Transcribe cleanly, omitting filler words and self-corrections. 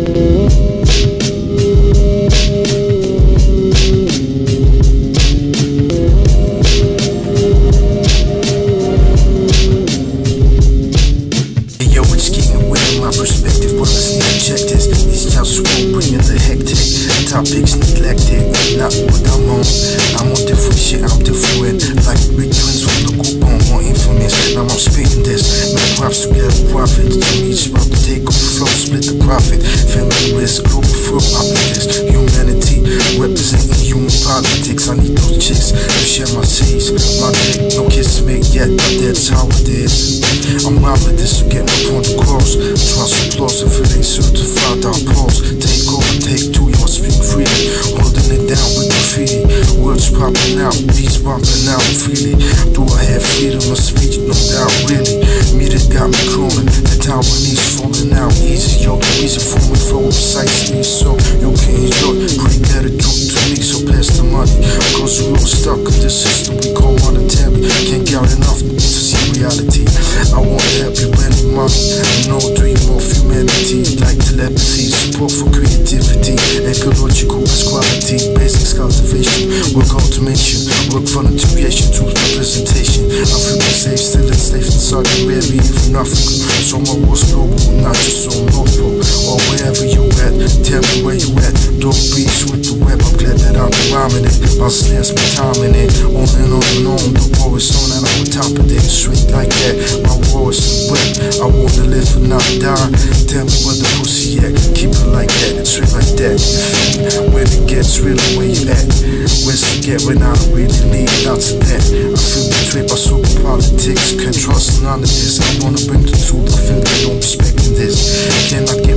Topics neglected, not what I'm on. I'm on different shit, I'm different. Like big twins from the coupon, more infamous. Now I'm speaking this. No props to get a profit. To me, it's about to take over flow, split the profit. Family risk, global firm operators. Humanity, representing human politics. I need those chicks to share my seas. My dick, no kids to make yet, but that's how it is. I'm out with this to get my point across. Trust applause if it ain't certified, I'll pause. Take over, take two, y'all speak freely, holding it down with graffiti. Words popping out, beats bumping out freely. Do I have freedom of speech? No doubt, really. Me that got me crawling, the Taiwanese falling out easy. Yo, the reason for me flow precisely, so you can enjoy. Pretty better talk to me, so pass the money. Cause we're all stuck in this system we call monetary. Can't get enough to see reality. I want happy money, no dream of humanity. Like telepathy, support for creativity, ecological quality, basics cultivation, work automation, work for integration, truth representation. African safe, still enslaved in Saudi Arabia, even Africa. So my war's global, not just on North Pole or wherever you at. Tell me where you at. Dope beats with the web. I'm glad that I'm rhyming it. My slants, my time in it. On and on and on. The war is on and I'm on top of it. Straight like that. My war is the web. I wanna live and not die. Tell me where the pussy at. Keep it like that. Straight like that. You feel me? When it gets real, where you at? Where's to get when I don't really need lots of that? I feel betrayed by super politics. Can't trust none of this. I wanna bring the truth. I feel they don't respect this. Cannot